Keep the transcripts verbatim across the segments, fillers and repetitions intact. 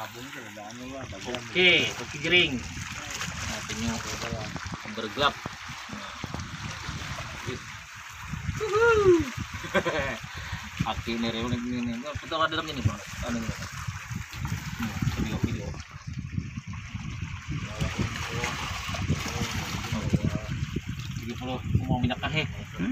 Oke, kopi giring. Nah, penyu bergelap. Aki ini reuni ini. Kita ada dalamnya nih, Bang. Anu nih. Video video. tiga puluh mau minyak kahe.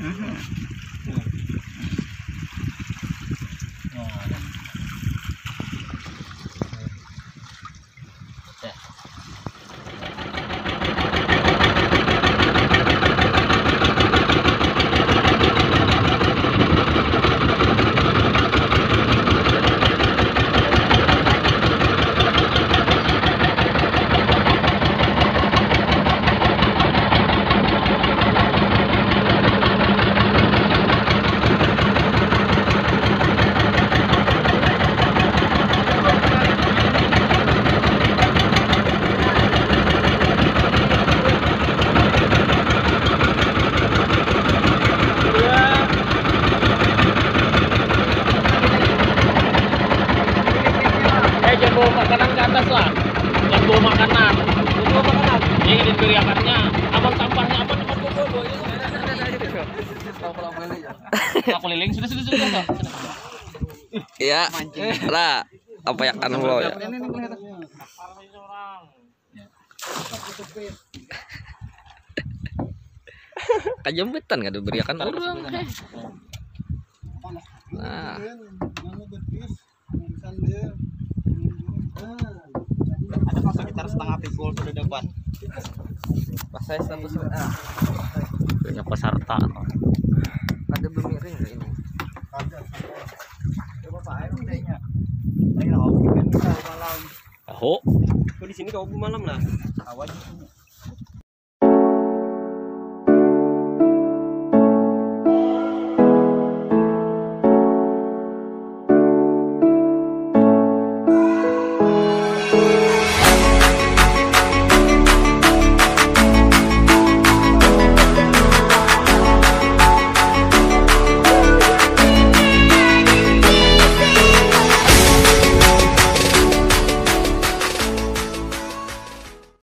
Makanan ke atas lah, yang bawa makanan, bawa makanan, yang ini beriakannya, abang sampahnya apa nih bawa bawa ini, aku liling sudah sudah sudah sudah, ya, lah, apa ya kan lo ya? Kajembetan nggak ada beriakan orang. Nah. Ada pas sekitar setengah pikul sudah dapat. Pas saya status ah. Punya peserta. Ada bemiring nggak ini? Ada. Coba Pak air udahnya. Ayo hobi kan kita malam. Tahu. Kok di sini kau malam lah. Awan.